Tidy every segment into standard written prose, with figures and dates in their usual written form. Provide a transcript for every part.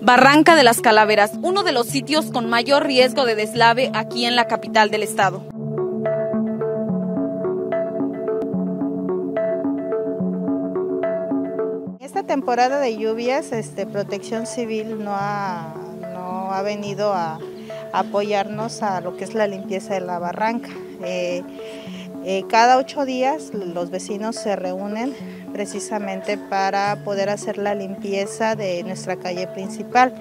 Barranca de las Calaveras, uno de los sitios con mayor riesgo de deslave aquí en la capital del estado. Esta temporada de lluvias, Protección Civil no ha venido a apoyarnos a lo que es la limpieza de la barranca. Cada 8 días los vecinos se reúnen precisamente para poder hacer la limpieza de nuestra calle principal.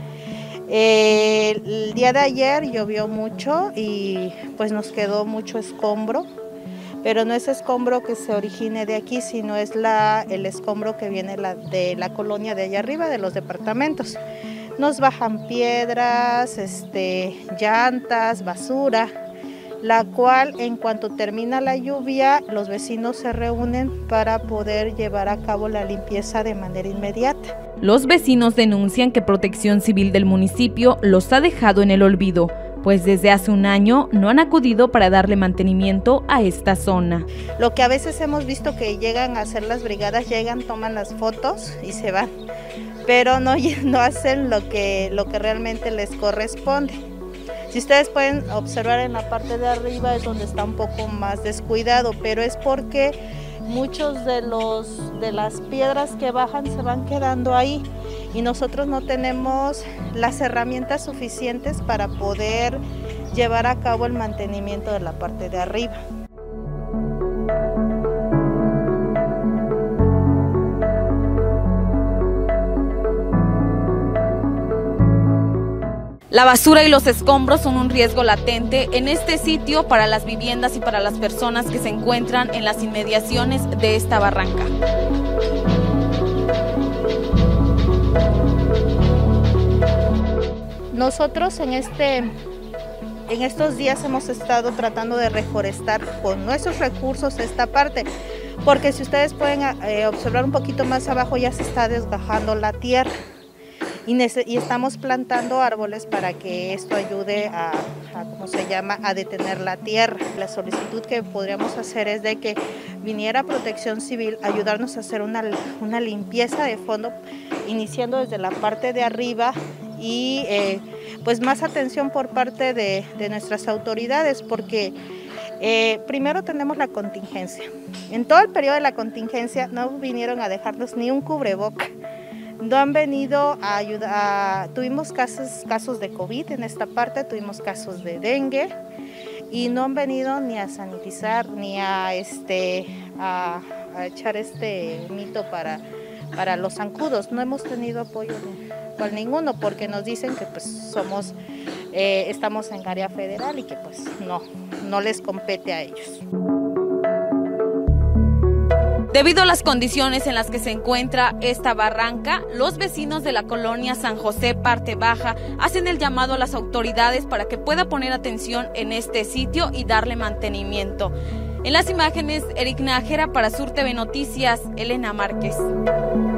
El día de ayer llovió mucho y pues nos quedó mucho escombro, pero no es escombro que se origine de aquí, sino es el escombro que viene de la colonia de allá arriba, de los departamentos. Nos bajan piedras, llantas, basura, la cual en cuanto termina la lluvia, los vecinos se reúnen para poder llevar a cabo la limpieza de manera inmediata. Los vecinos denuncian que Protección Civil del municipio los ha dejado en el olvido, pues desde hace un año no han acudido para darle mantenimiento a esta zona. Lo que a veces hemos visto que llegan a hacer las brigadas, llegan, toman las fotos y se van, pero no hacen lo que realmente les corresponde. Si ustedes pueden observar en la parte de arriba es donde está un poco más descuidado, pero es porque muchos de las piedras que bajan se van quedando ahí y nosotros no tenemos las herramientas suficientes para poder llevar a cabo el mantenimiento de la parte de arriba. La basura y los escombros son un riesgo latente en este sitio para las viviendas y para las personas que se encuentran en las inmediaciones de esta barranca. Nosotros en estos días hemos estado tratando de reforestar con nuestros recursos esta parte, porque si ustedes pueden observar un poquito más abajo ya se está desgajando la tierra. Y estamos plantando árboles para que esto ayude a detener la tierra. La solicitud que podríamos hacer es de que viniera Protección Civil a ayudarnos a hacer una limpieza de fondo, iniciando desde la parte de arriba y pues más atención por parte de nuestras autoridades, porque primero tenemos la contingencia. En todo el periodo de la contingencia no vinieron a dejarnos ni un cubreboca. No han venido a ayudar, tuvimos casos de COVID en esta parte, tuvimos casos de dengue y no han venido ni a sanitizar ni a echar mito para los zancudos. No hemos tenido apoyo de ninguno porque nos dicen que pues estamos en área federal y que pues no les compete a ellos. Debido a las condiciones en las que se encuentra esta barranca, los vecinos de la colonia San José Parte Baja hacen el llamado a las autoridades para que pueda poner atención en este sitio y darle mantenimiento. En las imágenes, Eric Nájera para Sur TV Noticias, Elena Márquez.